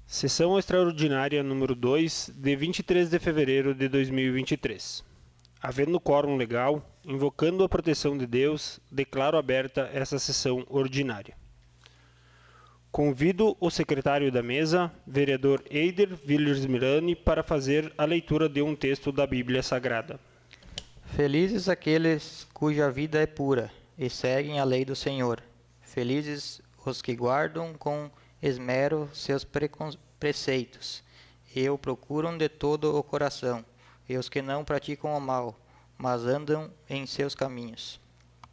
Sessão extraordinária número 2, de 23 de fevereiro de 2023. Havendo quórum legal, invocando a proteção de Deus, declaro aberta essa sessão ordinária. Convido o secretário da mesa, vereador Eider Villers Mirani, para fazer a leitura de um texto da Bíblia Sagrada. Felizes aqueles cuja vida é pura e seguem a lei do Senhor. Felizes os que guardam com esmero seus preceitos e o procuram de todo o coração, e os que não praticam o mal, mas andam em seus caminhos.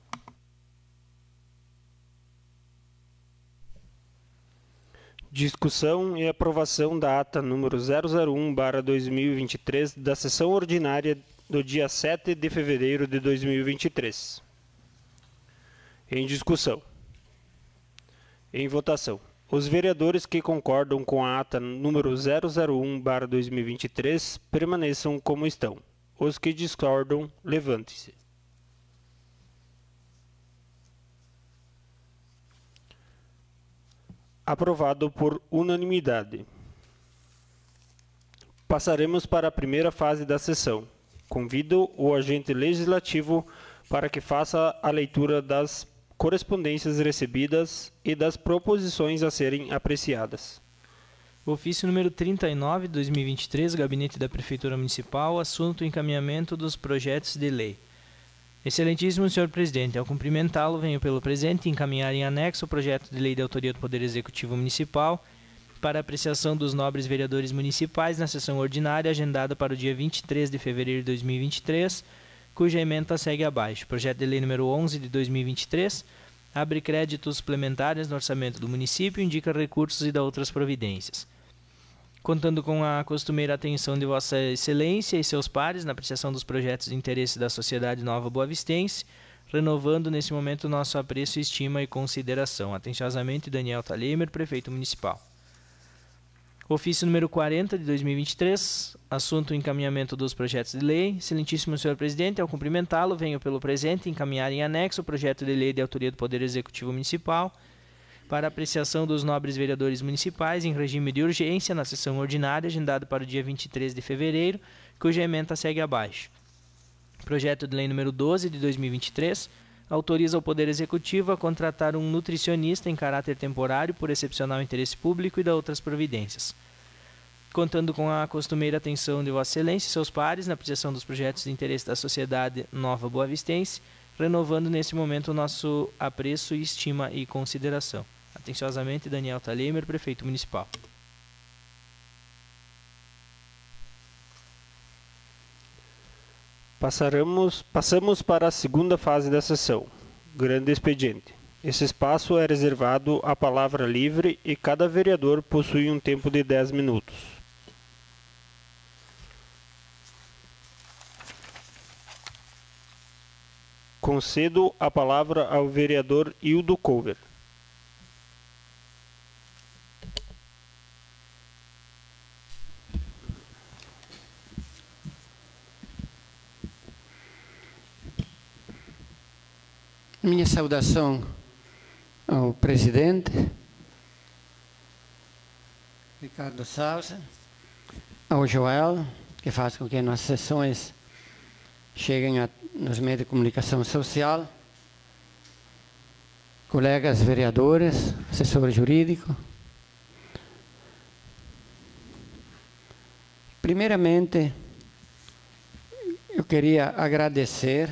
Discussão e aprovação da ata número 001/2023 da sessão ordinária do dia 7 de fevereiro de 2023. Em discussão. Em votação. Os vereadores que concordam com a ata número 001/2023 permaneçam como estão. Os que discordam, levante-se. Aprovado por unanimidade. Passaremos para a primeira fase da sessão. Convido o agente legislativo para que faça a leitura das correspondências recebidas e das proposições a serem apreciadas. Ofício número 39, 2023, Gabinete da Prefeitura Municipal, assunto encaminhamento dos projetos de lei. Excelentíssimo senhor presidente, ao cumprimentá-lo, venho pelo presente encaminhar em anexo o projeto de lei de autoria do Poder Executivo Municipal para apreciação dos nobres vereadores municipais na sessão ordinária agendada para o dia 23 de fevereiro de 2023, cuja ementa segue abaixo. Projeto de lei número 11 de 2023 abre créditos suplementares no orçamento do município, indica recursos e dá outras providências. Contando com a costumeira atenção de Vossa Excelência e seus pares na apreciação dos projetos de interesse da sociedade nova boavistense, renovando nesse momento nosso apreço, estima e consideração. Atenciosamente, Daniel Talemer, Prefeito Municipal. Ofício número 40 de 2023, assunto encaminhamento dos projetos de lei. Excelentíssimo senhor presidente, ao cumprimentá-lo, venho pelo presente encaminhar em anexo o projeto de lei de autoria do Poder Executivo Municipal para apreciação dos nobres vereadores municipais em regime de urgência na sessão ordinária agendada para o dia 23 de fevereiro, cuja ementa segue abaixo. Projeto de lei número 12 de 2023 autoriza o Poder Executivo a contratar um nutricionista em caráter temporário por excepcional interesse público e dá outras providências. Contando com a costumeira atenção de Vossa Excelência e seus pares na apreciação dos projetos de interesse da sociedade nova boavistense, renovando nesse momento o nosso apreço, estima e consideração. Atenciosamente, Daniel Talemer, Prefeito Municipal. Passamos para a segunda fase da sessão, grande expediente. Esse espaço é reservado à palavra livre e cada vereador possui um tempo de 10 minutos. Concedo a palavra ao vereador Hildo Cover. Minha saudação ao presidente, Ricardo Sousa, ao Joel, que faz com que nossas sessões cheguem nos meios de comunicação social, colegas vereadores, assessor jurídico. Primeiramente, eu queria agradecer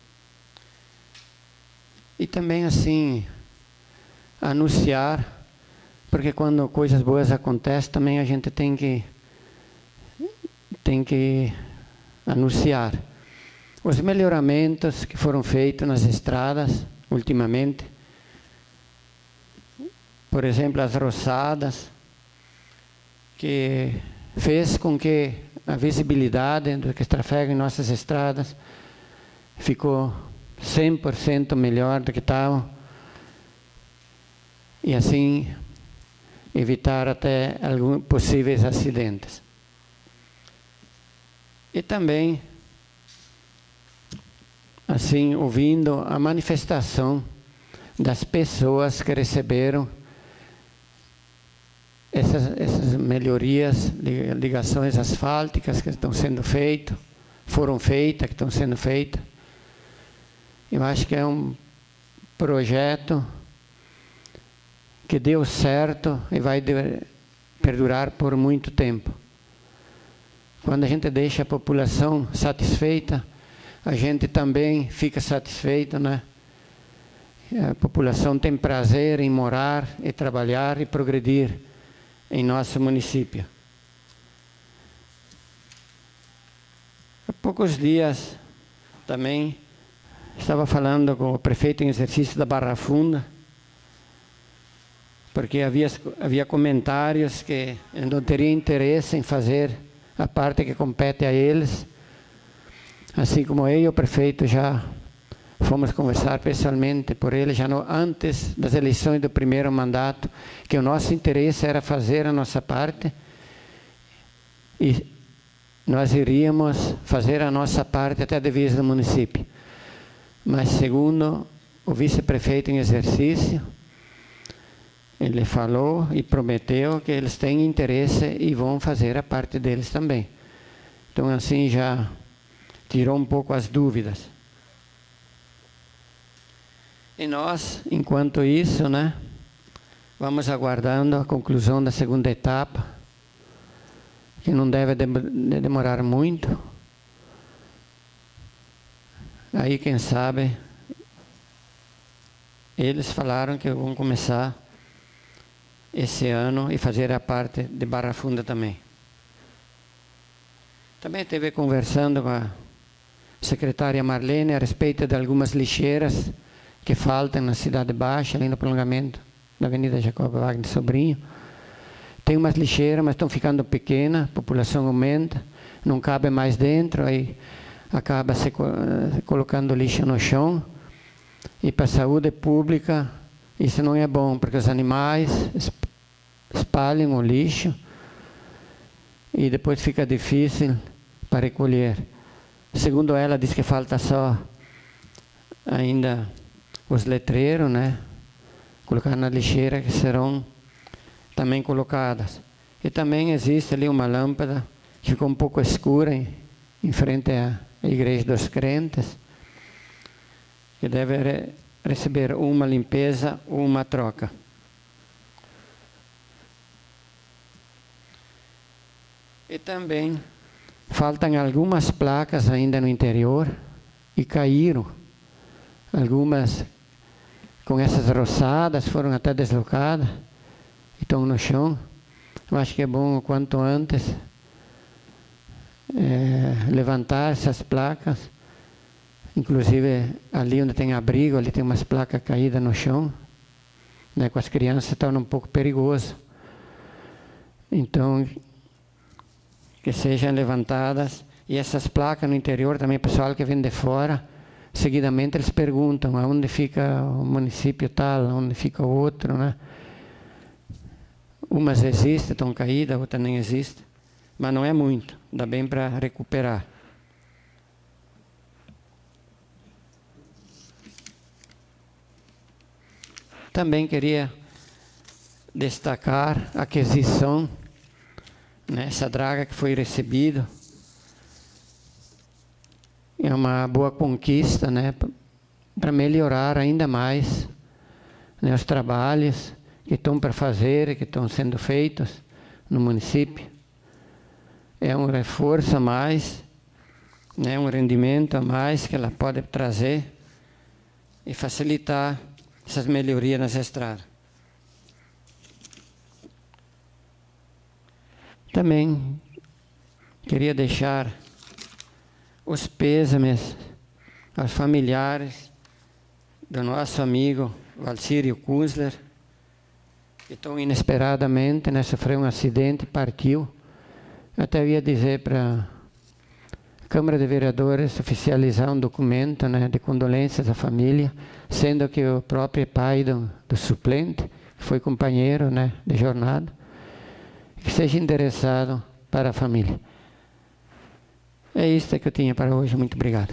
e também, assim, anunciar, porque quando coisas boas acontecem, também a gente tem que anunciar. Os melhoramentos que foram feitos nas estradas, ultimamente, por exemplo, as roçadas, que fez com que a visibilidade do que trafega em nossas estradas ficou 100% melhor do que estava, e assim evitar até alguns possíveis acidentes. E também, assim, ouvindo a manifestação das pessoas que receberam essas melhorias, ligações asfálticas que estão sendo feitas, foram feitas, que estão sendo feitas. Eu acho que é um projeto que deu certo e vai perdurar por muito tempo. Quando a gente deixa a população satisfeita, a gente também fica satisfeito, né? A população tem prazer em morar e trabalhar e progredir em nosso município. Há poucos dias também estava falando com o prefeito em exercício da Barra Funda, porque havia comentários que eu não teria interesse em fazer a parte que compete a eles. Assim como eu e o prefeito já fomos conversar pessoalmente por ele, já antes das eleições do primeiro mandato, que o nosso interesse era fazer a nossa parte e nós iríamos fazer a nossa parte até a divisa do município. Mas segundo o vice-prefeito em exercício, ele falou e prometeu que eles têm interesse e vão fazer a parte deles também. Então assim já tirou um pouco as dúvidas. E nós, enquanto isso, né, vamos aguardando a conclusão da segunda etapa, que não deve demorar muito. Aí, quem sabe, eles falaram que vão começar esse ano e fazer a parte de Barra Funda também. Também esteve conversando com a secretária Marlene a respeito de algumas lixeiras que faltam na Cidade Baixa, ali no prolongamento da Avenida Jacob Wagner Sobrinho. Tem umas lixeiras, mas estão ficando pequenas, a população aumenta, não cabe mais dentro, aí acaba se colocando lixo no chão. E para a saúde pública, isso não é bom, porque os animais espalham o lixo e depois fica difícil para recolher. Segundo ela, diz que falta só ainda os letreiros, né? Colocar na lixeira, que serão também colocadas. E também existe ali uma lâmpada que ficou um pouco escura em frente à Igreja dos Crentes, que deve receber uma limpeza ou uma troca. E também faltam algumas placas ainda no interior e caíram. Algumas com essas roçadas foram até deslocadas e estão no chão. Eu acho que é bom o quanto antes levantar essas placas. Inclusive ali onde tem abrigo, ali tem umas placas caídas no chão, né? Com as crianças se torna um pouco perigoso. Então, que sejam levantadas. E essas placas no interior também, pessoal que vem de fora, seguidamente eles perguntam aonde fica o município tal, onde fica o outro, né? Umas existem, estão caídas, outras nem existem, mas não é muito, dá bem para recuperar. Também queria destacar a aquisição, né, essa draga que foi recebida. É uma boa conquista, né, para melhorar ainda mais, né, os trabalhos que estão para fazer, que estão sendo feitos no município. É um reforço a mais, né, um rendimento a mais que ela pode trazer e facilitar essas melhorias nas estradas. Também queria deixar os pêsames aos familiares do nosso amigo Valcírio Kunzler, que tão inesperadamente, né, sofreu um acidente e partiu. Eu até ia dizer para a Câmara de Vereadores oficializar um documento, né, de condolências à família, sendo que o próprio pai do suplente, que foi companheiro, né, de jornada, que seja endereçado para a família. É isso que eu tinha para hoje. Muito obrigado.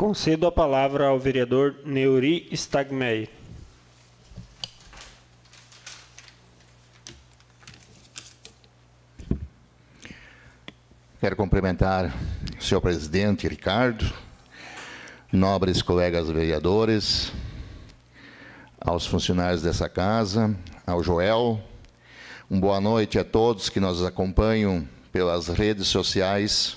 Concedo a palavra ao vereador Neuri Stagmeyer. Quero cumprimentar o senhor presidente Ricardo, nobres colegas vereadores, aos funcionários dessa casa, ao Joel. Boa noite a todos que nos acompanham pelas redes sociais.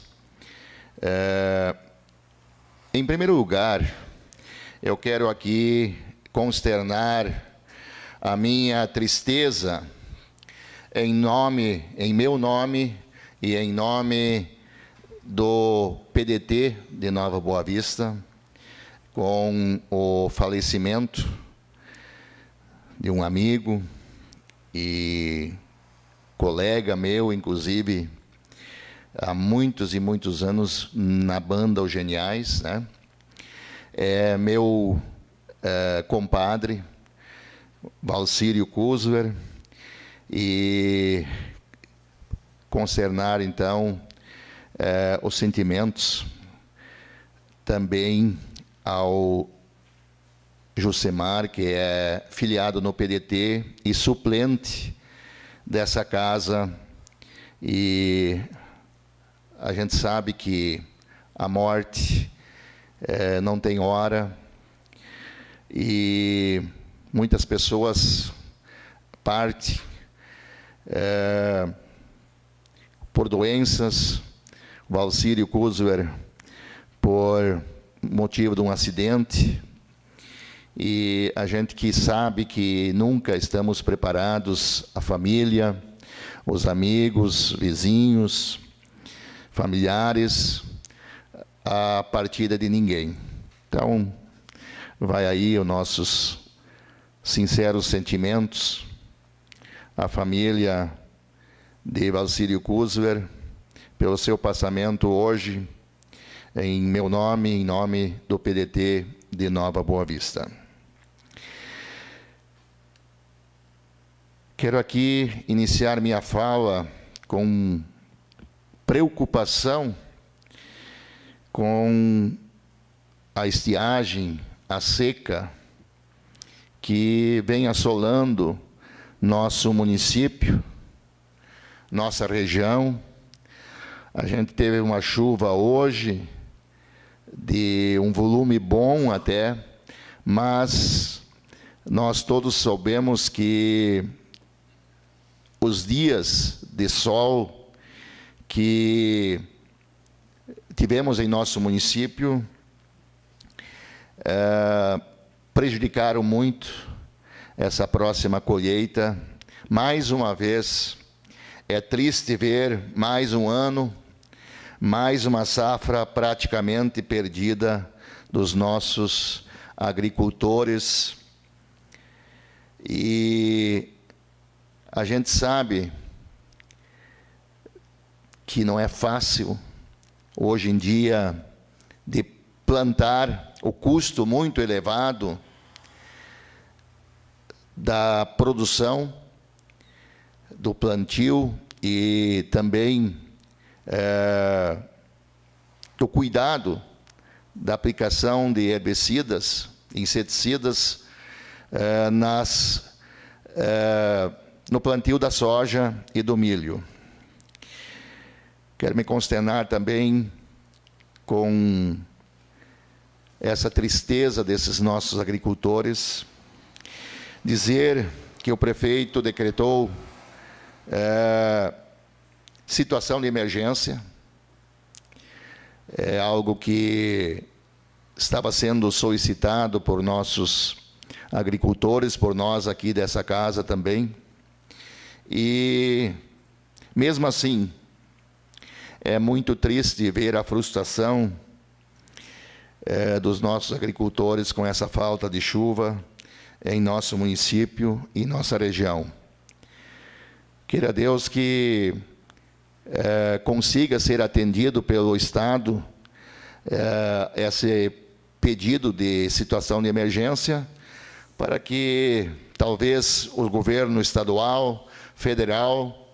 Em primeiro lugar, eu quero aqui consternar a minha tristeza em meu nome e em nome do PDT de Nova Boa Vista, com o falecimento de um amigo e colega meu, inclusive, há muitos e muitos anos na banda Os Geniais, né? É meu compadre, Valcírio Kuzler, e concernar, então, os sentimentos também ao Jusemar, que é filiado no PDT e suplente dessa casa, e a gente sabe que a morte não tem hora, e muitas pessoas partem por doenças, Valcírio Kuzler por motivo de um acidente, e a gente que sabe que nunca estamos preparados, a família, os amigos, vizinhos, familiares, a partida de ninguém. Então, vai aí os nossos sinceros sentimentos à família de Valcírio Kuzler, pelo seu passamento hoje, em meu nome, em nome do PDT de Nova Boa Vista. Quero aqui iniciar minha fala com preocupação com a estiagem, a seca, que vem assolando nosso município, nossa região. A gente teve uma chuva hoje, de um volume bom até, mas nós todos soubemos que os dias de sol que tivemos em nosso município prejudicaram muito essa próxima colheita. Mais uma vez, é triste ver mais um ano, mais uma safra praticamente perdida dos nossos agricultores. E a gente sabe que não é fácil, hoje em dia, de plantar, o custo muito elevado da produção, do plantio e também do cuidado da aplicação de herbicidas, inseticidas no plantio da soja e do milho. Quero me consternar também com essa tristeza desses nossos agricultores, dizer que o prefeito decretou situação de emergência. É algo que estava sendo solicitado por nossos agricultores, por nós aqui dessa casa também. E, mesmo assim, é muito triste ver a frustração dos nossos agricultores com essa falta de chuva em nosso município e nossa região. Queira Deus que consiga ser atendido pelo Estado esse pedido de situação de emergência, para que talvez o governo estadual, federal,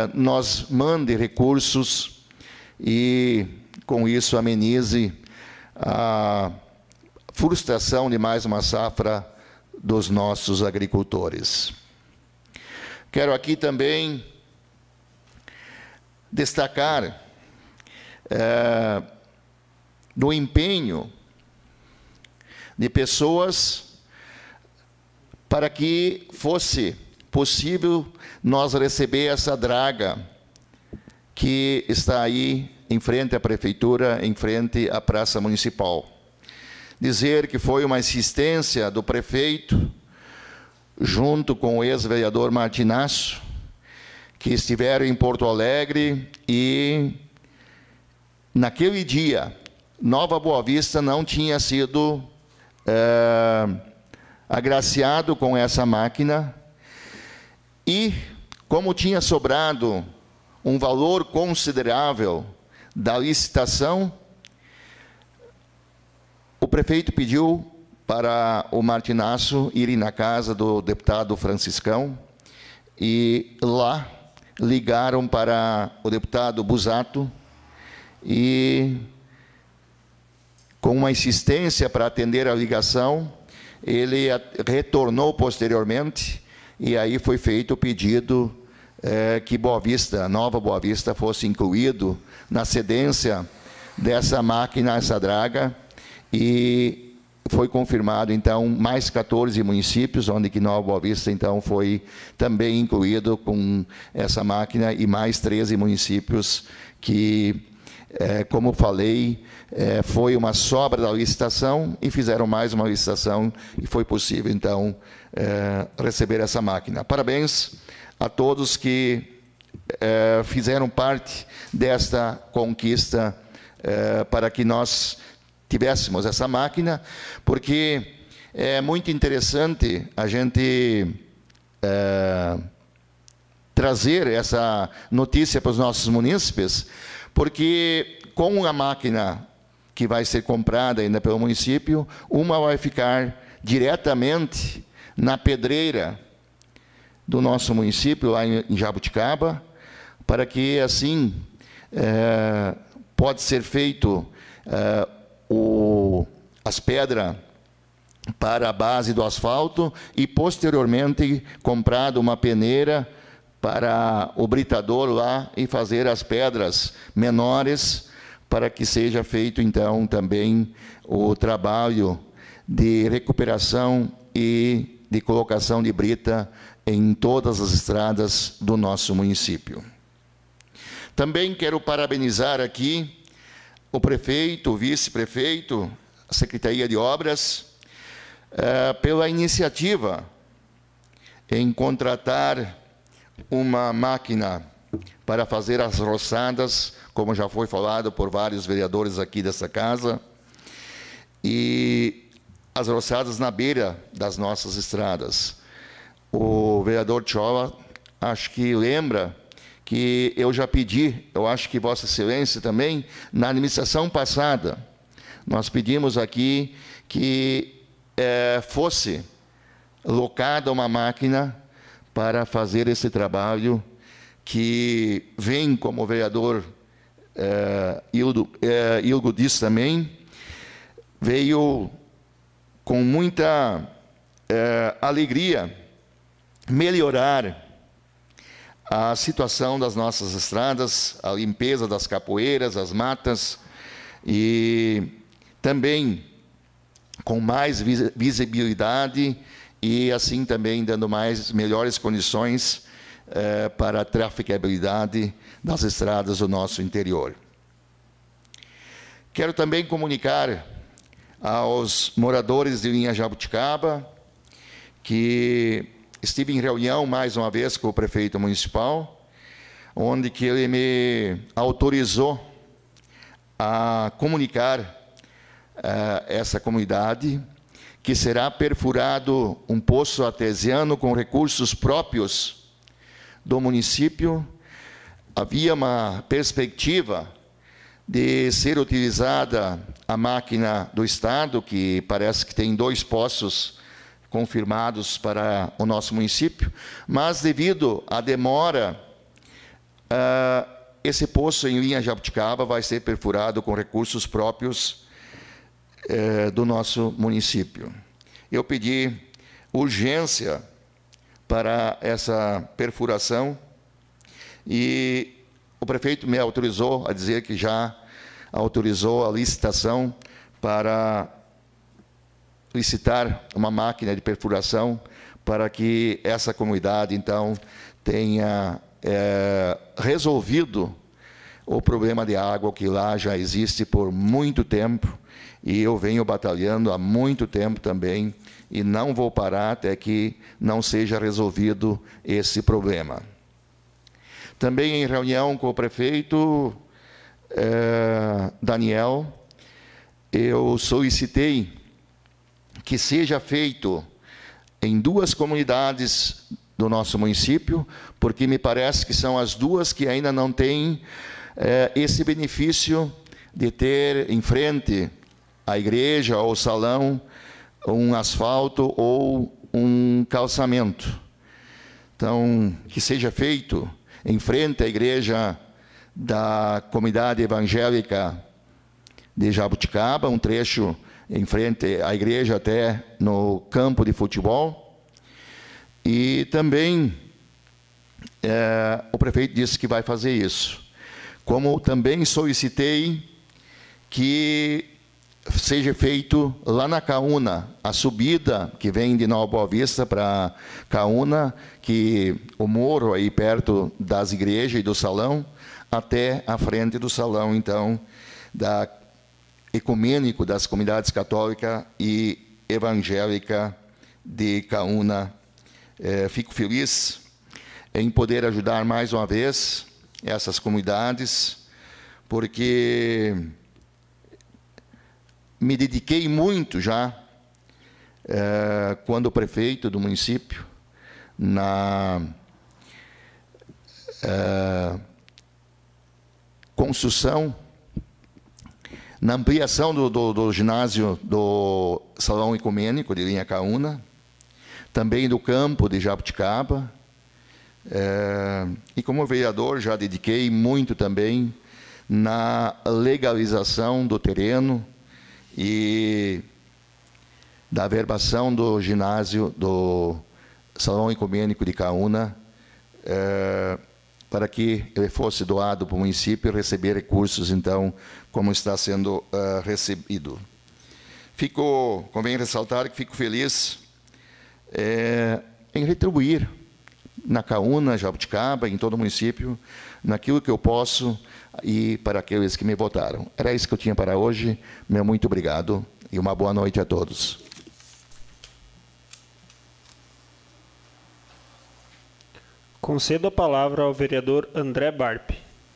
nos mande recursos e, com isso, amenize a frustração de mais uma safra dos nossos agricultores. Quero aqui também destacar do empenho de pessoas para que fosse possível nós receber essa draga que está aí em frente à prefeitura, em frente à Praça Municipal. Dizer que foi uma insistência do prefeito, junto com o ex-vereador Martinasso, que estiveram em Porto Alegre e, naquele dia, Nova Boa Vista não tinha sido agraciado com essa máquina e, como tinha sobrado um valor considerável da licitação, o prefeito pediu para o Martinasso ir na casa do deputado Franciscão e lá ligaram para o deputado Busato e, com uma insistência para atender a ligação, ele retornou posteriormente e aí foi feito o pedido que Boa Vista, Nova Boa Vista, fosse incluído na cedência dessa máquina, essa draga, e foi confirmado, então, mais 14 municípios, onde que Nova Boa Vista, então, foi também incluído com essa máquina, e mais 13 municípios que, como falei, foi uma sobra da licitação, e fizeram mais uma licitação, e foi possível, então, receber essa máquina. Parabéns a todos que fizeram parte desta conquista para que nós tivéssemos essa máquina, porque é muito interessante a gente trazer essa notícia para os nossos munícipes, porque com a máquina que vai ser comprada ainda pelo município, uma vai ficar diretamente na pedreira do nosso município, lá em Jabuticaba, para que, assim, pode ser feito as pedras para a base do asfalto e, posteriormente, comprado uma peneira para o britador lá e fazer as pedras menores, para que seja feito, então, também o trabalho de recuperação e de colocação de brita em todas as estradas do nosso município. Também quero parabenizar aqui o prefeito, o vice-prefeito, a Secretaria de Obras, pela iniciativa em contratar uma máquina para fazer as roçadas, como já foi falado por vários vereadores aqui dessa casa, e as roçadas na beira das nossas estradas. O vereador Tchola, acho que lembra que eu já pedi, eu acho que Vossa Excelência também, na administração passada, nós pedimos aqui que fosse locada uma máquina para fazer esse trabalho, que vem, como o vereador Ilgo disse também, veio com muita alegria melhorar a situação das nossas estradas, a limpeza das capoeiras, as matas, e também com mais visibilidade e assim também dando melhores condições para a traficabilidade das estradas do nosso interior. Quero também comunicar aos moradores de linha Jabuticaba que estive em reunião mais uma vez com o prefeito municipal, onde que ele me autorizou a comunicar essa comunidade que será perfurado um poço artesiano com recursos próprios do município. Havia uma perspectiva de ser utilizada a máquina do Estado, que parece que tem 2 poços confirmados para o nosso município, mas devido à demora, esse poço em linha Jabuticaba vai ser perfurado com recursos próprios do nosso município. Eu pedi urgência para essa perfuração e o prefeito me autorizou a dizer que já autorizou a licitação para licitar uma máquina de perfuração para que essa comunidade, então, tenha resolvido o problema de água que lá já existe por muito tempo, e eu venho batalhando há muito tempo também, e não vou parar até que não seja resolvido esse problema. Também em reunião com o prefeito Daniel, eu solicitei que seja feito em 2 comunidades do nosso município, porque me parece que são as 2 que ainda não têm esse benefício de ter em frente à igreja ou salão um asfalto ou um calçamento. Então, que seja feito em frente à igreja da comunidade evangélica de Jabuticaba, um trecho em frente à igreja até no campo de futebol. E também o prefeito disse que vai fazer isso. Como também solicitei que seja feito lá na Caúna, a subida que vem de Nova Boa Vista para Caúna, que o morro aí perto das igrejas e do salão, até a frente do salão, então, da ecumênico das comunidades católica e evangélica de Caúna. Fico feliz em poder ajudar mais uma vez essas comunidades, porque me dediquei muito já, quando prefeito do município, na construção, na ampliação do ginásio do Salão Ecumênico de Linha Caúna, também do campo de Jabuticaba, e como vereador já dediquei muito também na legalização do terreno e da verbação do ginásio do Salão Ecumênico de Caúna, para que ele fosse doado para o município e receber recursos, então, como está sendo recebido. Convém ressaltar que fico feliz em retribuir na Caúna, Jabuticaba, em todo o município, naquilo que eu posso e para aqueles que me votaram. Era isso que eu tinha para hoje. Meu muito obrigado e uma boa noite a todos. Concedo a palavra ao vereador André Barp.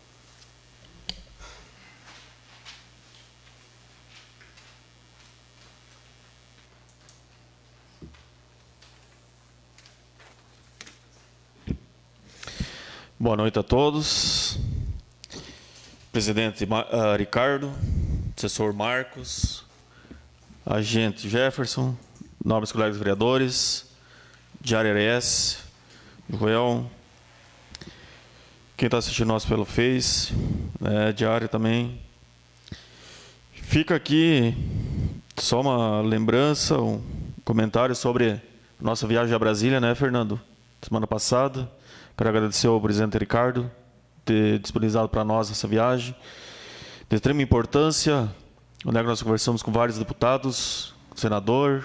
Boa noite a todos. Presidente Ricardo, assessor Marcos, agente Jefferson, nobres colegas vereadores, Diário RS, Joel, quem está assistindo nós pelo Face, Diário também. Fica aqui só uma lembrança, um comentário sobre nossa viagem a Brasília, né, Fernando? Semana passada. Quero agradecer ao presidente Ricardo ter disponibilizado para nós essa viagem. De extrema importância, onde nós conversamos com vários deputados, senador,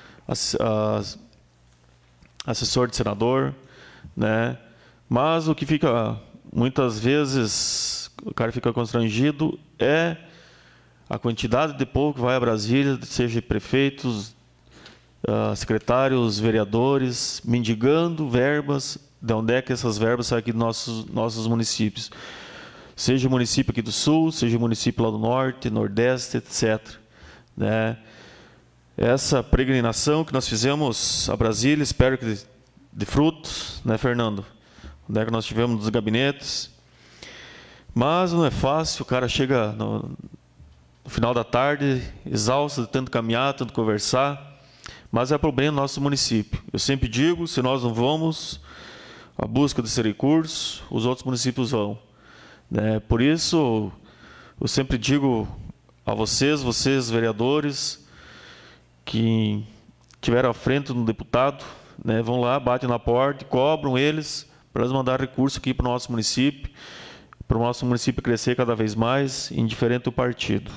assessor de senador, né? Mas o que fica, muitas vezes, o cara fica constrangido é a quantidade de povo que vai a Brasília, seja prefeitos, secretários, vereadores, mendigando verbas. De onde é que essas verbas saem aqui dos nossos municípios? Seja o município aqui do Sul, seja o município lá do Norte, Nordeste, etc. Né? Essa peregrinação que nós fizemos a Brasília, espero que de frutos, né, Fernando? Onde é que nós tivemos nos gabinetes. Mas não é fácil, o cara chega no final da tarde, exausto de tanto caminhar, tanto conversar, mas é problema do nosso município. Eu sempre digo, se nós não vamos a busca desse recurso, os outros municípios vão. Por isso, eu sempre digo a vocês vereadores, que estiveram à frente do deputado, né, vão lá, batem na porta, cobram eles para eles mandar recurso aqui para o nosso município crescer cada vez mais, indiferente do partido.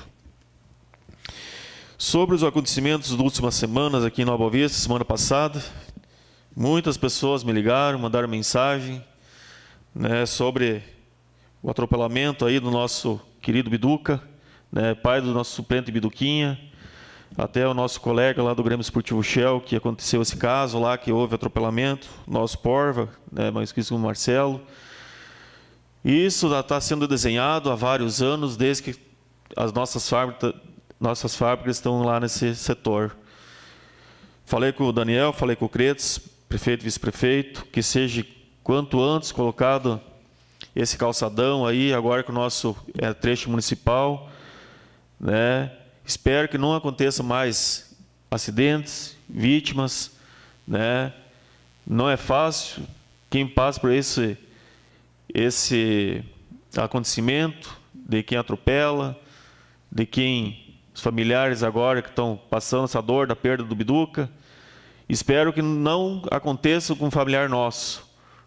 Sobre os acontecimentos das últimas semanas aqui em Nova Boa Vista, semana passada, muitas pessoas me ligaram, mandaram mensagem, né, sobre o atropelamento aí do nosso querido Biduca, né, pai do nosso suplente Biduquinha, até o nosso colega lá do Grêmio Esportivo Shell, que aconteceu esse caso lá, que houve atropelamento, nosso Porva, né, mais conhecido como Marcelo. Isso já está sendo desenhado há vários anos, desde que as nossas fábricas estão lá nesse setor. Falei com o Daniel, falei com o Cretes, prefeito e vice-prefeito, que seja quanto antes colocado esse calçadão aí, agora que o nosso trecho municipal, né? Espero que não aconteça mais acidentes, vítimas, né? Não é fácil quem passa por esse acontecimento, de quem atropela, de quem os familiares agora que estão passando essa dor da perda do Biduca. Espero que não aconteça com um familiar nosso.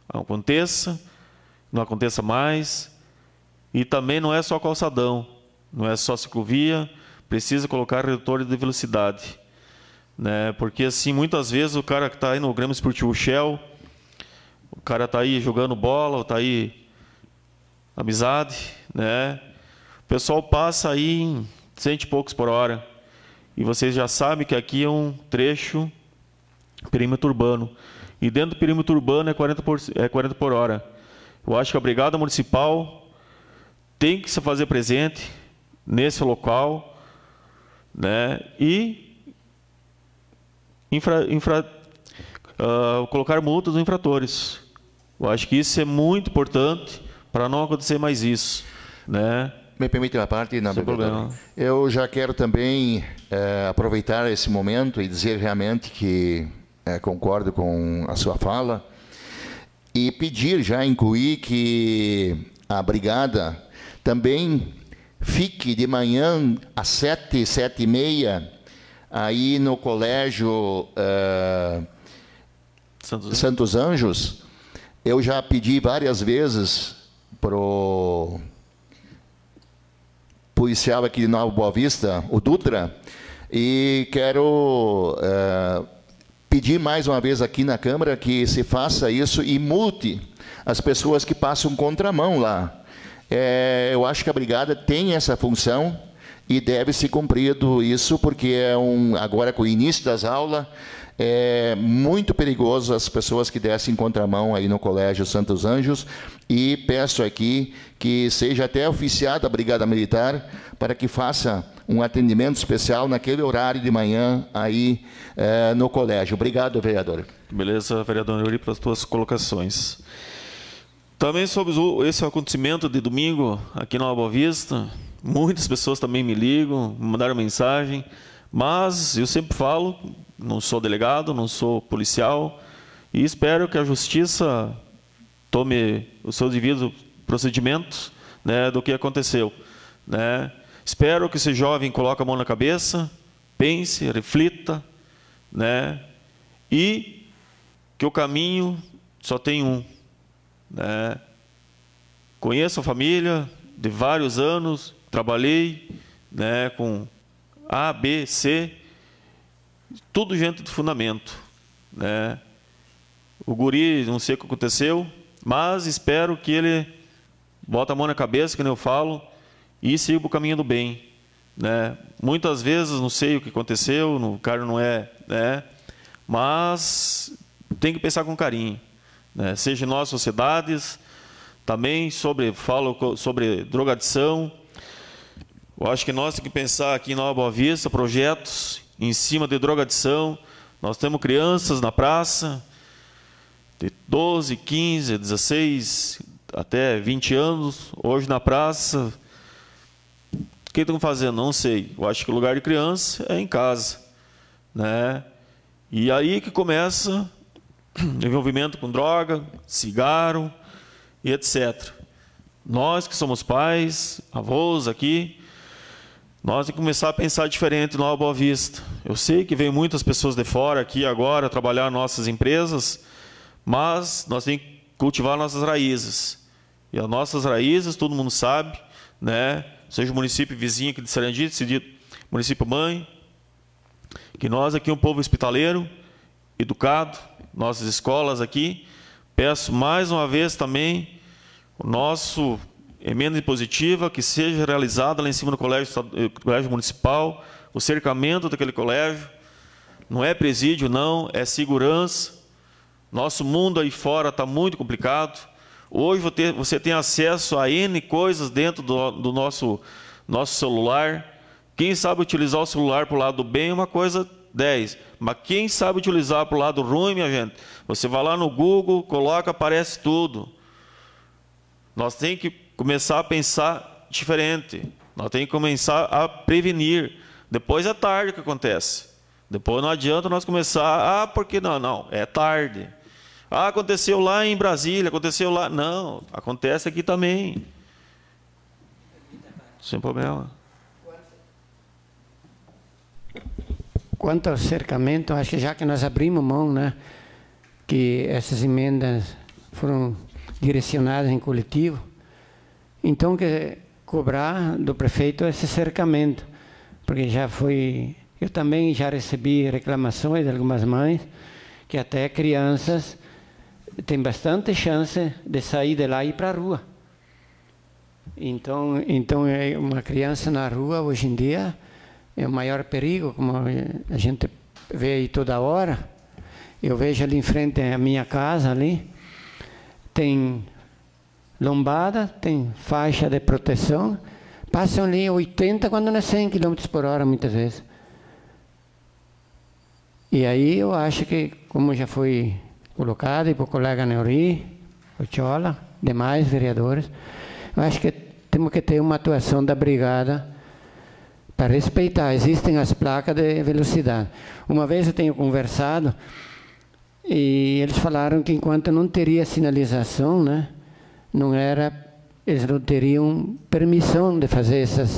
Não aconteça mais. E também não é só calçadão, não é só ciclovia, precisa colocar redutores de velocidade, né? Porque assim, muitas vezes o cara que está aí no Grêmio Esportivo Shell, o cara está aí jogando bola, está aí amizade, né? O pessoal passa aí em 100 e poucos por hora. E vocês já sabem que aqui é um trecho perímetro urbano. E dentro do perímetro urbano é 40 por hora. Eu acho que a Brigada Municipal tem que se fazer presente nesse local, né? E colocar multas nos infratores. Eu acho que isso é muito importante para não acontecer mais isso, né? Me permite uma parte? Não, sem problema. Eu já quero também aproveitar esse momento e dizer realmente que concordo com a sua fala e pedir, já incluir que a brigada também fique de manhã às 7h30 aí no colégio Santos Anjos. Eu já pedi várias vezes para o policial aqui de Nova Boa Vista, o Dutra, e quero pedir mais uma vez aqui na Câmara que se faça isso e multe as pessoas que passam contramão lá. Eu acho que a Brigada tem essa função e deve ser cumprido isso, porque agora com o início das aulas, é muito perigoso as pessoas que descem contramão aí no Colégio Santos Anjos, e peço aqui que seja até oficiada a Brigada Militar para que faça um atendimento especial naquele horário de manhã aí no colégio. Obrigado, vereador. Beleza, vereador Neuri, para as tuas colocações. Também sobre esse acontecimento de domingo aqui na Nova Boa Vista, muitas pessoas também me ligam, me mandaram mensagem, mas eu sempre falo, não sou delegado, não sou policial, e espero que a Justiça tome os seus devidos procedimentos, né, do que aconteceu, né? Espero que esse jovem coloque a mão na cabeça, pense, reflita, né, e que o caminho só tem um, né? Conheço a família de vários anos, trabalhei, né, com A, B, C, tudo gente de fundamento, né? O guri, não sei o que aconteceu, mas espero que ele bote a mão na cabeça, como eu falo, e siga para o caminho do bem, né? Muitas vezes não sei o que aconteceu, o cara não é, né? Mas tem que pensar com carinho, né? Seja em nossas sociedades, também falo sobre drogadição. Eu acho que nós temos que pensar aqui em Nova Boa Vista projetos em cima de drogadição. Nós temos crianças na praça de 12, 15, 16, até 20 anos, hoje na praça. O que estão fazendo? Não sei. Eu acho que o lugar de criança é em casa, né? E aí que começa envolvimento com droga, cigarro e etc. Nós que somos pais, avós aqui, Nós temos que começar a pensar diferente no Boa Vista. Eu sei que vem muitas pessoas de fora aqui agora trabalhar nossas empresas, mas nós temos que cultivar nossas raízes. E as nossas raízes, todo mundo sabe, né? Seja o município vizinho aqui de Sarandi, município mãe, que nós aqui, um povo hospitaleiro, educado, nossas escolas aqui, peço mais uma vez também o nosso emenda impositiva que seja realizada lá em cima do colégio municipal, o cercamento daquele colégio, não é presídio não, é segurança. Nosso mundo aí fora está muito complicado. Hoje você tem acesso a N coisas dentro do nosso celular. Quem sabe utilizar o celular para o lado bem é uma coisa 10. Mas quem sabe utilizar para o lado ruim, minha gente, você vai lá no Google, coloca, aparece tudo. Nós temos que começar a pensar diferente. Nós temos que começar a prevenir. Depois é tarde que acontece. Depois não adianta nós começar, porque não, é tarde. Aconteceu lá em Brasília, aconteceu lá. Não, acontece aqui também. Sem problema. Quanto ao cercamento, acho que já que nós abrimos mão, né, que essas emendas foram direcionadas em coletivo, então que cobrar do prefeito esse cercamento, porque já foi... Eu também já recebi reclamações de algumas mães que até crianças têm bastante chance de sair de lá e ir para a rua. Então uma criança na rua hoje em dia é o maior perigo, como a gente vê aí toda hora. Eu vejo ali em frente à minha casa, ali, tem lombada, tem faixa de proteção, passam ali 80 quando não é 100 km por hora, muitas vezes. E aí eu acho que, como já foi colocado, e para o colega Neuri, o Chola, demais vereadores, eu acho que temos que ter uma atuação da brigada para respeitar. Existem as placas de velocidade. Uma vez eu tenho conversado e eles falaram que enquanto não teria sinalização, né, eles não teriam permissão de fazer essas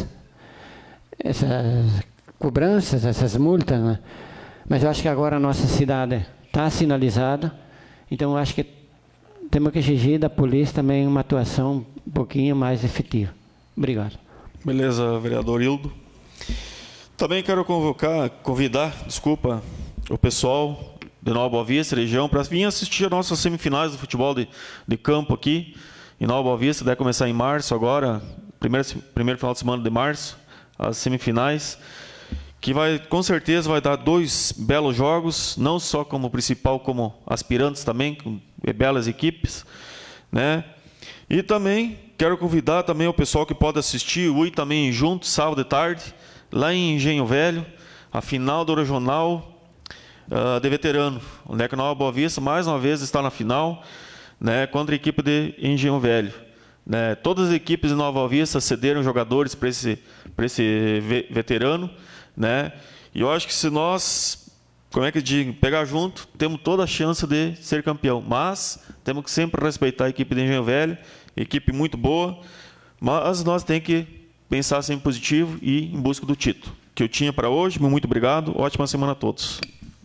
cobranças, essas multas, né? Mas eu acho que agora a nossa cidade está sinalizada, então eu acho que temos que exigir da polícia também uma atuação um pouquinho mais efetiva. Obrigado. Beleza, vereador Hildo. Também quero convidar o pessoal de Nova Boa Vista, região, para vir assistir as nossas semifinais do futebol de campo aqui em Nova Boa Vista. Deve começar em março agora, primeiro final de semana de março, as semifinais, que com certeza vai dar 2 belos jogos, não só como principal, como aspirantes também, com belas equipes, né? E também quero convidar também o pessoal que pode assistir o também junto, sábado de tarde, lá em Engenho Velho, a final do regional de veterano, onde é que Nova Boa Vista mais uma vez está na final, né, contra a equipe de Engenho Velho, né? Todas as equipes de Nova Boa Vista cederam jogadores para esse veterano, né? E eu acho que se nós, pegar junto, temos toda a chance de ser campeão, mas temos que sempre respeitar a equipe de Engenho Velho, equipe muito boa, mas nós temos que pensar sempre positivo e em busca do título. Que eu tinha para hoje, muito obrigado, ótima semana a todos.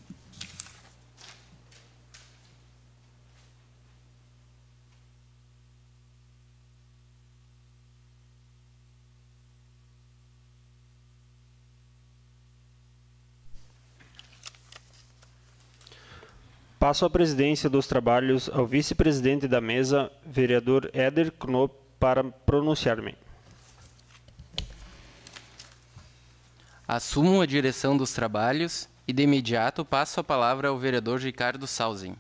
Passo a presidência dos trabalhos ao vice-presidente da mesa, vereador Éder Knopp, para pronunciar-me. Assumo a direção dos trabalhos e, de imediato, passo a palavra ao vereador Ricardo Sausen.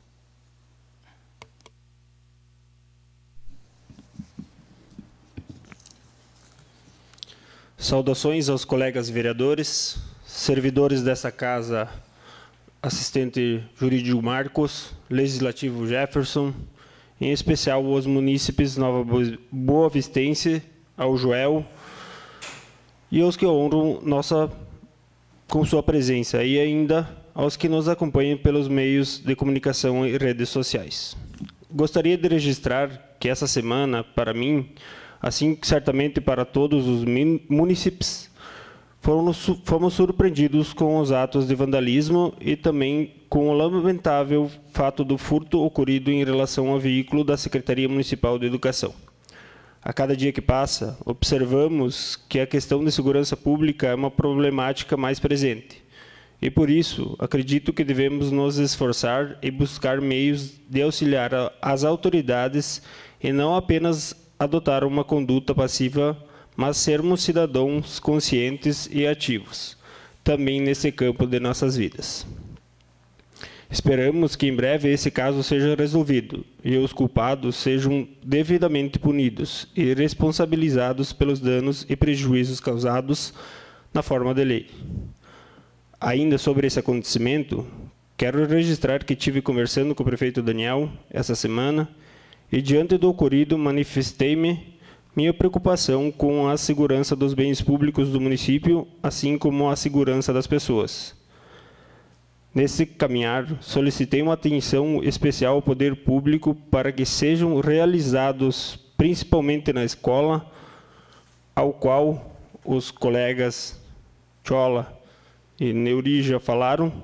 Saudações aos colegas vereadores, servidores dessa casa, assistente jurídico Marcos, legislativo Jefferson, em especial os munícipes Nova Boa Vistense, ao Joel, e aos que honram com sua presença, e ainda aos que nos acompanham pelos meios de comunicação e redes sociais. Gostaria de registrar que essa semana, para mim, assim que certamente para todos os munícipes, fomos surpreendidos com os atos de vandalismo e também com o lamentável fato do furto ocorrido em relação ao veículo da Secretaria Municipal de Educação. A cada dia que passa, observamos que a questão de segurança pública é uma problemática mais presente. E por isso, acredito que devemos nos esforçar e buscar meios de auxiliar as autoridades e não apenas adotar uma conduta passiva, mas sermos cidadãos conscientes e ativos, também nesse campo de nossas vidas. Esperamos que em breve esse caso seja resolvido e os culpados sejam devidamente punidos e responsabilizados pelos danos e prejuízos causados na forma de lei. Ainda sobre esse acontecimento, quero registrar que tive conversando com o prefeito Daniel essa semana e, diante do ocorrido, manifestei-me minha preocupação com a segurança dos bens públicos do município, assim como a segurança das pessoas. Nesse caminhar, solicitei uma atenção especial ao poder público para que sejam realizados, principalmente na escola, ao qual os colegas Chola e Neuri já falaram.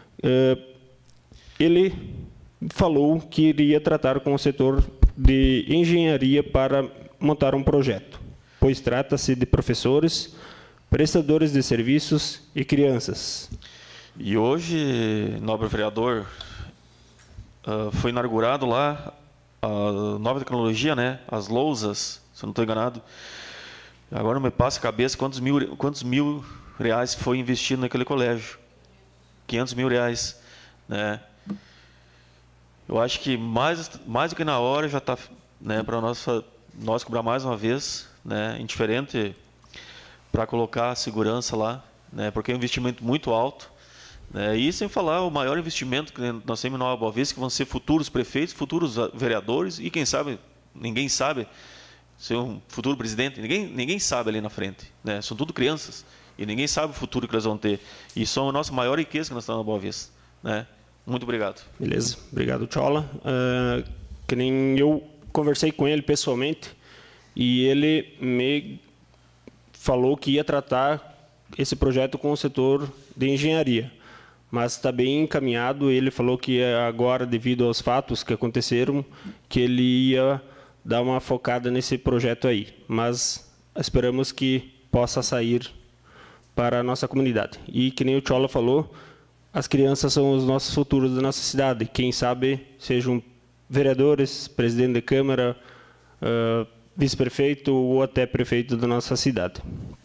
Ele falou que iria tratar com o setor de engenharia para montar um projeto, pois trata-se de professores, prestadores de serviços e crianças. E hoje, nobre vereador, foi inaugurado lá a nova tecnologia, né? As lousas, se eu não estou enganado. Agora me passa a cabeça quantos mil reais foi investido naquele colégio. 500 mil reais, né? Eu acho que mais do que na hora já está, né, para nós cobrar mais uma vez, né, indiferente, para colocar a segurança lá, né, porque é um investimento muito alto, né, e sem falar o maior investimento que nós temos em Nova Boa Vista, que vão ser futuros prefeitos, futuros vereadores e quem sabe, ninguém sabe, ser um futuro presidente, ninguém sabe ali na frente, né, são tudo crianças e ninguém sabe o futuro que eles vão ter e são a nossa maior riqueza que nós temos na Boa Vista, né. Muito obrigado. Beleza, obrigado, Chola. Que nem eu conversei com ele pessoalmente e ele me falou que ia tratar esse projeto com o setor de engenharia, mas está bem encaminhado. Ele falou que agora, devido aos fatos que aconteceram, que ele ia dar uma focada nesse projeto aí, mas esperamos que possa sair para a nossa comunidade. E que nem o Chola falou, as crianças são os nossos futuros da nossa cidade. Quem sabe sejam vereadores, presidente de Câmara, vice-prefeito ou até prefeito da nossa cidade.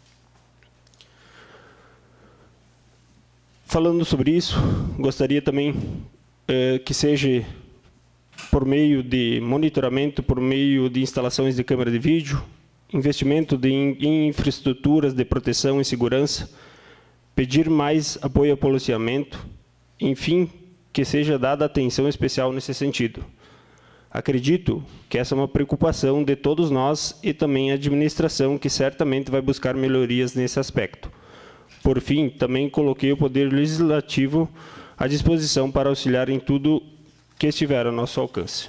Falando sobre isso, gostaria também que seja por meio de monitoramento, por meio de instalações de câmera de vídeo, investimento em infraestruturas de proteção e segurança, pedir mais apoio ao policiamento, enfim, que seja dada atenção especial nesse sentido. Acredito que essa é uma preocupação de todos nós e também a administração, que certamente vai buscar melhorias nesse aspecto. Por fim, também coloquei o Poder Legislativo à disposição para auxiliar em tudo que estiver ao nosso alcance.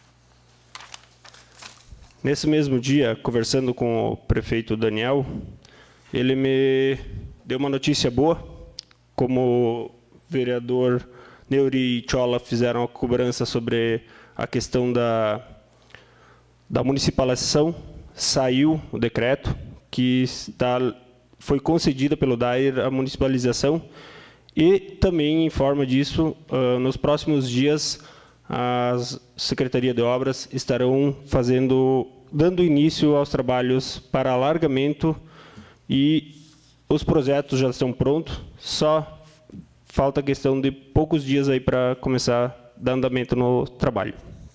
Nesse mesmo dia, conversando com o prefeito Daniel, ele me deu uma notícia boa, como o vereador Neuri e Chola fizeram a cobrança sobre a questão da municipalização, saiu o decreto que foi concedida pelo DAER a municipalização e também, em forma disso, nos próximos dias, a Secretaria de Obras estarão dando início aos trabalhos para alargamento e os projetos já estão prontos, só falta a questão de poucos dias aí para começar a dar andamento no trabalho.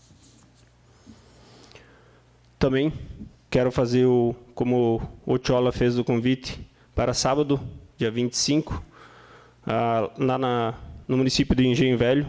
Também quero fazer, como o Chola fez o convite, para sábado, dia 25, lá no município de Engenho Velho,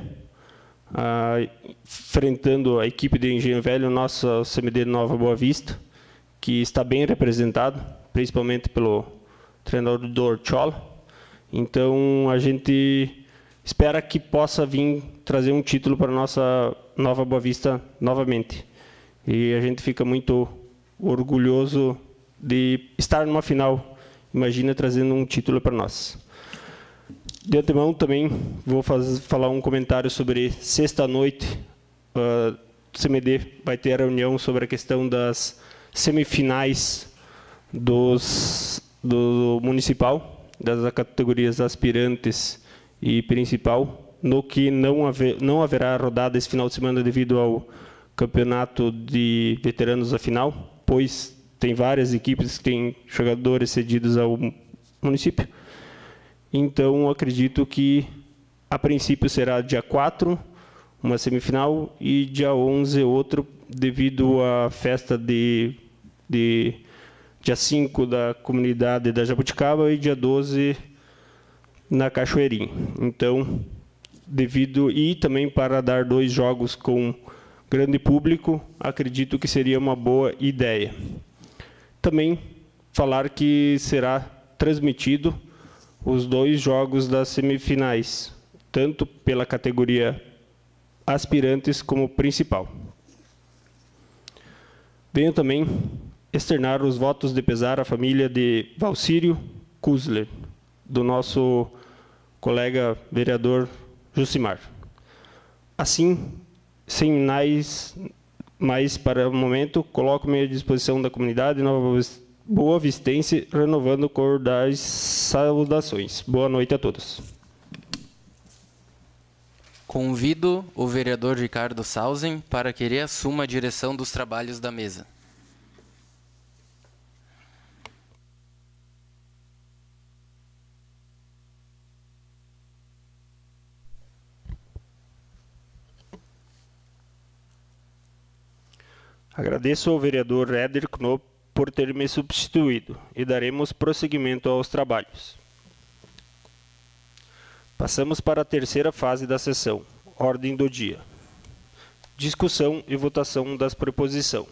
enfrentando a equipe de Engenho Velho, nossa CMD Nova Boa Vista, que está bem representado, principalmente pelo treinador Chola. Então, a gente espera que possa vir trazer um título para a nossa Nova Boa Vista novamente. E a gente fica muito orgulhoso de estar numa final imagina trazendo um título para nós. De antemão, também vou falar um comentário sobre sexta-noite. O CMD vai ter a reunião sobre a questão das semifinais do municipal, das categorias aspirantes e principal, no que não haverá rodada esse final de semana devido ao campeonato de veteranos da final, pois tem várias equipes que têm jogadores cedidos ao município. Então, acredito que, a princípio, será dia 4, uma semifinal, e dia 11, outro, devido à festa de dia 5 da comunidade da Jabuticaba e dia 12 na Cachoeirinha. Então, e também para dar 2 jogos com grande público, acredito que seria uma boa ideia. Também falar que será transmitido os 2 jogos das semifinais, tanto pela categoria aspirantes como principal. Venho também externar os votos de pesar à família de Valcírio Kusler, do nosso colega vereador Jucimar. Assim, sem mais para o momento, coloco-me à disposição da comunidade Nova Boa Vistense, renovando cordiais saudações. Boa noite a todos. Convido o vereador Ricardo Sausen para que ele assuma a direção dos trabalhos da mesa. Agradeço ao vereador Éder Knopp por ter me substituído e daremos prosseguimento aos trabalhos. Passamos para a terceira fase da sessão, ordem do dia. Discussão e votação das proposições.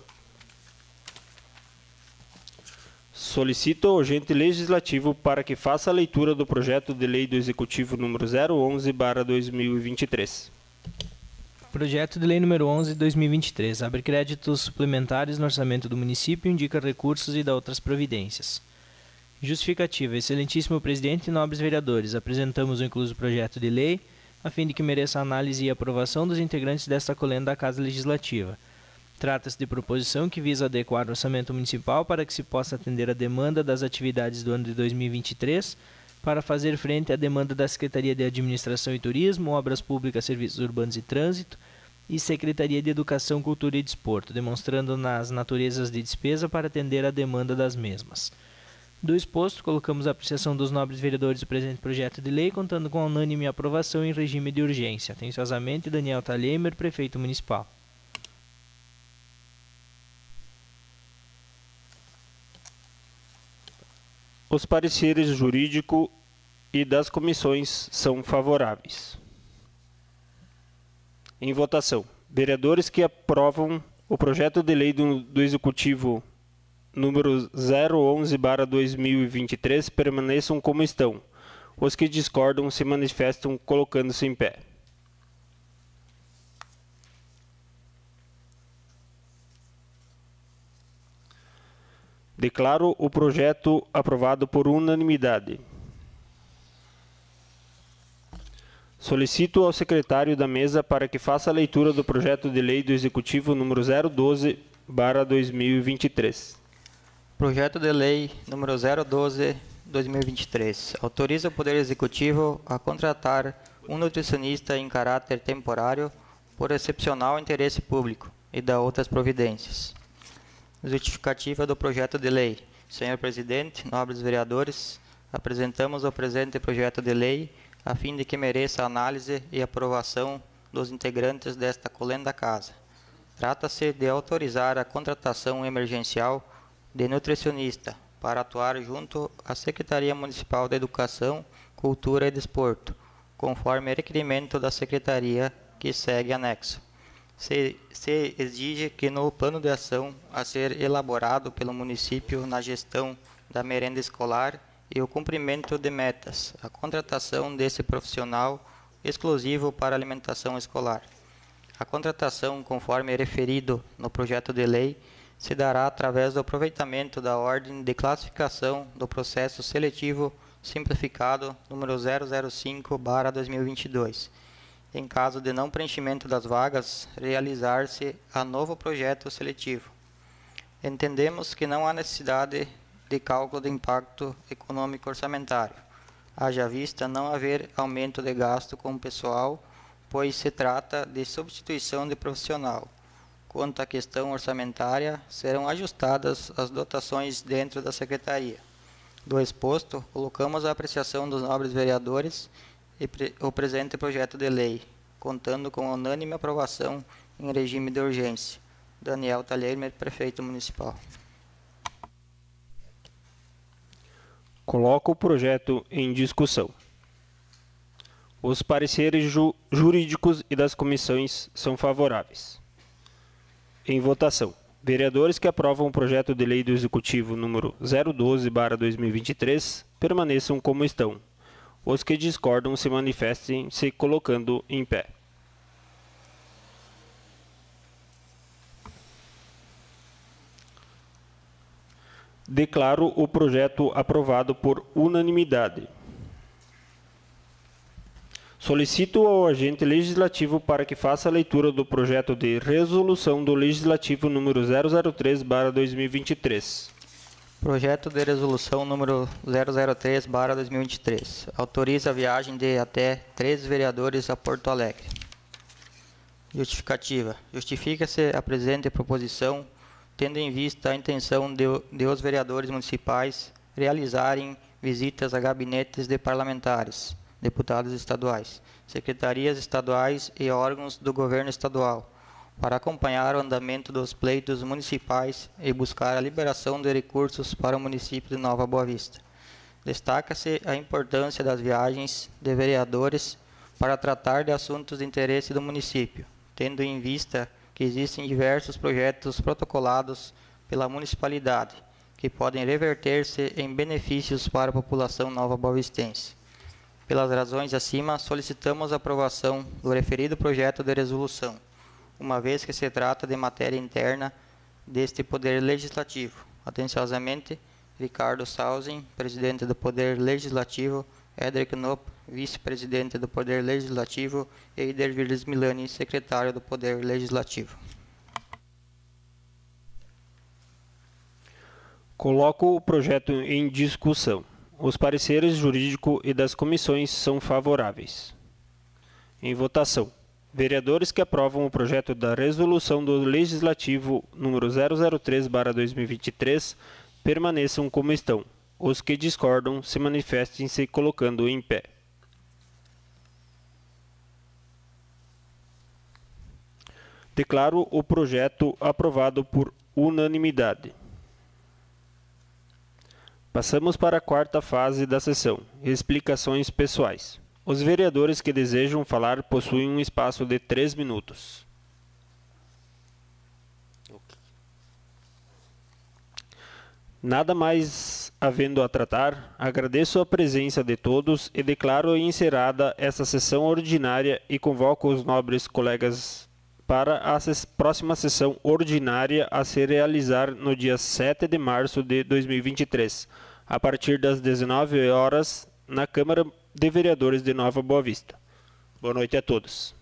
Solicito ao agente legislativo para que faça a leitura do projeto de lei do Executivo número 011/2023. Projeto de Lei número 11/2023 abre créditos suplementares no orçamento do município, indica recursos e dá outras providências. Justificativa. Excelentíssimo presidente e nobres vereadores, apresentamos o incluso projeto de lei a fim de que mereça análise e aprovação dos integrantes desta colenda da Casa Legislativa. Trata-se de proposição que visa adequar o orçamento municipal para que se possa atender a demanda das atividades do ano de 2023, para fazer frente à demanda da Secretaria de Administração e Turismo, Obras Públicas, Serviços Urbanos e Trânsito e Secretaria de Educação, Cultura e Desporto, demonstrando nas naturezas de despesa para atender à demanda das mesmas. Do exposto, colocamos a apreciação dos nobres vereadores do presente projeto de lei, contando com a unânime aprovação em regime de urgência. Atenciosamente, Daniel Thalheimer, Prefeito Municipal. Os pareceres jurídico e das comissões são favoráveis. Em votação, vereadores que aprovam o projeto de lei do Executivo número 011/2023 permaneçam como estão. Os que discordam se manifestam colocando-se em pé. Declaro o projeto aprovado por unanimidade. Solicito ao secretário da mesa para que faça a leitura do projeto de lei do Executivo número 012/2023. Projeto de Lei número 012/2023 autoriza o Poder Executivo a contratar um nutricionista em caráter temporário por excepcional interesse público e dá outras providências. Justificativa do projeto de lei. Senhor presidente, nobres vereadores, apresentamos o presente projeto de lei a fim de que mereça análise e aprovação dos integrantes desta colenda casa. Trata-se de autorizar a contratação emergencial de nutricionista para atuar junto à Secretaria Municipal de Educação, Cultura e Desporto, conforme requerimento da Secretaria que segue anexo. Se exige que no plano de ação a ser elaborado pelo município na gestão da merenda escolar e o cumprimento de metas, a contratação desse profissional exclusivo para alimentação escolar. A contratação, conforme referido no projeto de lei, se dará através do aproveitamento da ordem de classificação do processo seletivo simplificado número 005/2022. Em caso de não preenchimento das vagas, realizar-se a novo projeto seletivo. Entendemos que não há necessidade de cálculo de impacto econômico orçamentário, haja vista não haver aumento de gasto com o pessoal, pois se trata de substituição de profissional. Quanto à questão orçamentária, serão ajustadas as dotações dentro da Secretaria. Do exposto, colocamos a apreciação dos nobres vereadores e o presente projeto de lei, contando com unânime aprovação em regime de urgência. Daniel Talhermer, Prefeito Municipal. Coloco o projeto em discussão. Os pareceres jurídicos e das comissões são favoráveis. Em votação. Vereadores que aprovam o projeto de lei do Executivo número 012/2023 permaneçam como estão. Os que discordam se manifestem se colocando em pé. Declaro o projeto aprovado por unanimidade. Solicito ao agente legislativo para que faça a leitura do projeto de resolução do Legislativo número 003/2023. Projeto de resolução número 003/2023. Autoriza a viagem de até 3 vereadores a Porto Alegre. Justificativa. Justifica-se a presente proposição, tendo em vista a intenção de os vereadores municipais realizarem visitas a gabinetes de parlamentares, deputados estaduais, secretarias estaduais e órgãos do governo estadual, para acompanhar o andamento dos pleitos municipais e buscar a liberação de recursos para o município de Nova Boa Vista. Destaca-se a importância das viagens de vereadores para tratar de assuntos de interesse do município, tendo em vista que existem diversos projetos protocolados pela municipalidade, que podem reverter-se em benefícios para a população nova-boavistense. Pelas razões acima, solicitamos a aprovação do referido projeto de resolução, uma vez que se trata de matéria interna deste Poder Legislativo. Atenciosamente, Ricardo Sausen, Presidente do Poder Legislativo, Edric Knopp, Vice-Presidente do Poder Legislativo, e Eider Virles Milani, Secretário do Poder Legislativo. Coloco o projeto em discussão. Os pareceres jurídico e das comissões são favoráveis. Em votação. Vereadores que aprovam o projeto da resolução do Legislativo número 003/2023 permaneçam como estão. Os que discordam se manifestem se colocando em pé. Declaro o projeto aprovado por unanimidade. Passamos para a quarta fase da sessão, explicações pessoais. Os vereadores que desejam falar possuem um espaço de 3 minutos. Nada mais havendo a tratar, agradeço a presença de todos e declaro encerrada essa sessão ordinária e convoco os nobres colegas para a próxima sessão ordinária a se realizar no dia 7 de março de 2023, a partir das 19 horas, na Câmara de Vereadores de Nova Boa Vista. Boa noite a todos.